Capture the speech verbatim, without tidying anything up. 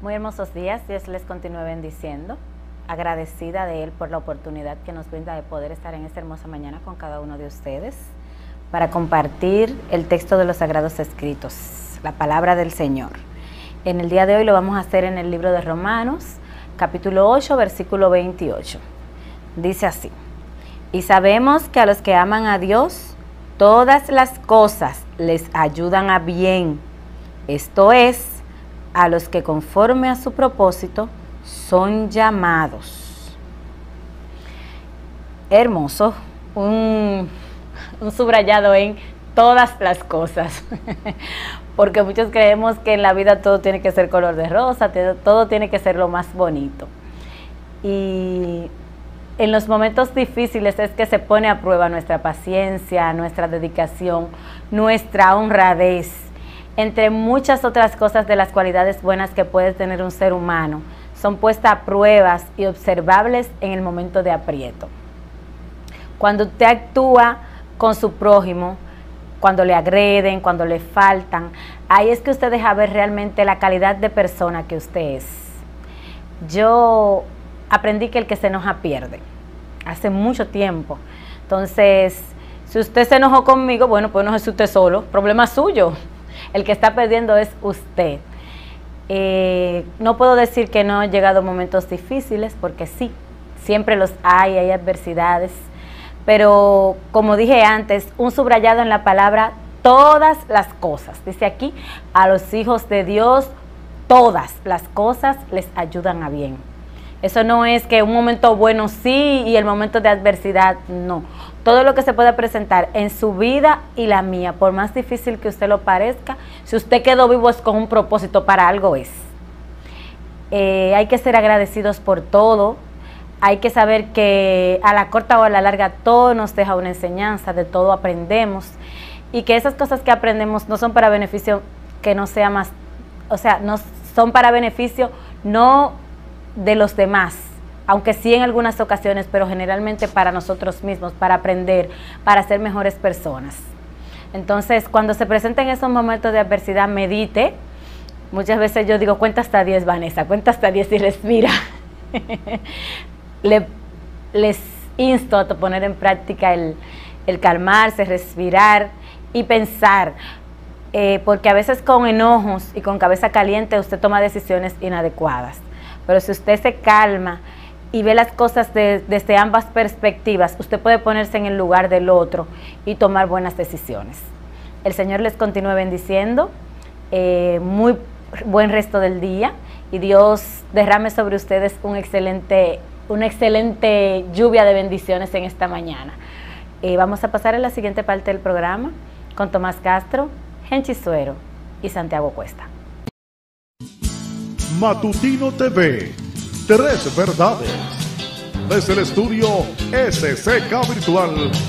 Muy hermosos días, Dios les continúe bendiciendo, agradecida de Él por la oportunidad que nos brinda de poder estar en esta hermosa mañana con cada uno de ustedes para compartir el texto de los Sagrados Escritos, la palabra del Señor. En el día de hoy lo vamos a hacer en el libro de Romanos, capítulo ocho, versículo veintiocho. Dice así: y sabemos que a los que aman a Dios, todas las cosas les ayudan a bien, esto es, a los que conforme a su propósito son llamados. Hermoso, un, un subrayado en todas las cosas, porque muchos creemos que en la vida todo tiene que ser color de rosa, todo tiene que ser lo más bonito. Y en los momentos difíciles es que se pone a prueba nuestra paciencia, nuestra dedicación, nuestra honradez, entre muchas otras cosas de las cualidades buenas que puede tener un ser humano, son puestas a pruebas y observables en el momento de aprieto. Cuando usted actúa con su prójimo, cuando le agreden, cuando le faltan, ahí es que usted deja ver realmente la calidad de persona que usted es. Yo aprendí que el que se enoja pierde, hace mucho tiempo. Entonces, si usted se enojó conmigo, bueno, pues no es usted solo, problema suyo. El que está perdiendo es usted. Eh, no puedo decir que no han llegado momentos difíciles, porque sí, siempre los hay, hay adversidades. Pero como dije antes, un subrayado en la palabra todas las cosas. Dice aquí, a los hijos de Dios, todas las cosas les ayudan a bien. Eso no es que un momento bueno sí y el momento de adversidad no. Todo lo que se pueda presentar en su vida y la mía, por más difícil que usted lo parezca, si usted quedó vivo es con un propósito, para algo es. Eh, hay que ser agradecidos por todo. Hay que saber que a la corta o a la larga todo nos deja una enseñanza, de todo aprendemos. Y que esas cosas que aprendemos no son para beneficio que no sea más, o sea, no son para beneficio no de los demás, aunque sí en algunas ocasiones, pero generalmente para nosotros mismos, para aprender, para ser mejores personas. Entonces, cuando se presenten esos momentos de adversidad, medite. Muchas veces yo digo, cuenta hasta diez, Vanessa, cuenta hasta diez y respira. Le, les insto a poner en práctica el, el calmarse, respirar y pensar, eh, porque a veces con enojos y con cabeza caliente usted toma decisiones inadecuadas. Pero si usted se calma y ve las cosas de, desde ambas perspectivas, usted puede ponerse en el lugar del otro y tomar buenas decisiones. El Señor les continúe bendiciendo, eh, muy buen resto del día, y Dios derrame sobre ustedes un excelente, una excelente lluvia de bendiciones en esta mañana. Eh, vamos a pasar a la siguiente parte del programa con Tomás Castro, Henchi Suero y Santiago Cuesta. Matutino T V, tres verdades. Desde el estudio S C K Virtual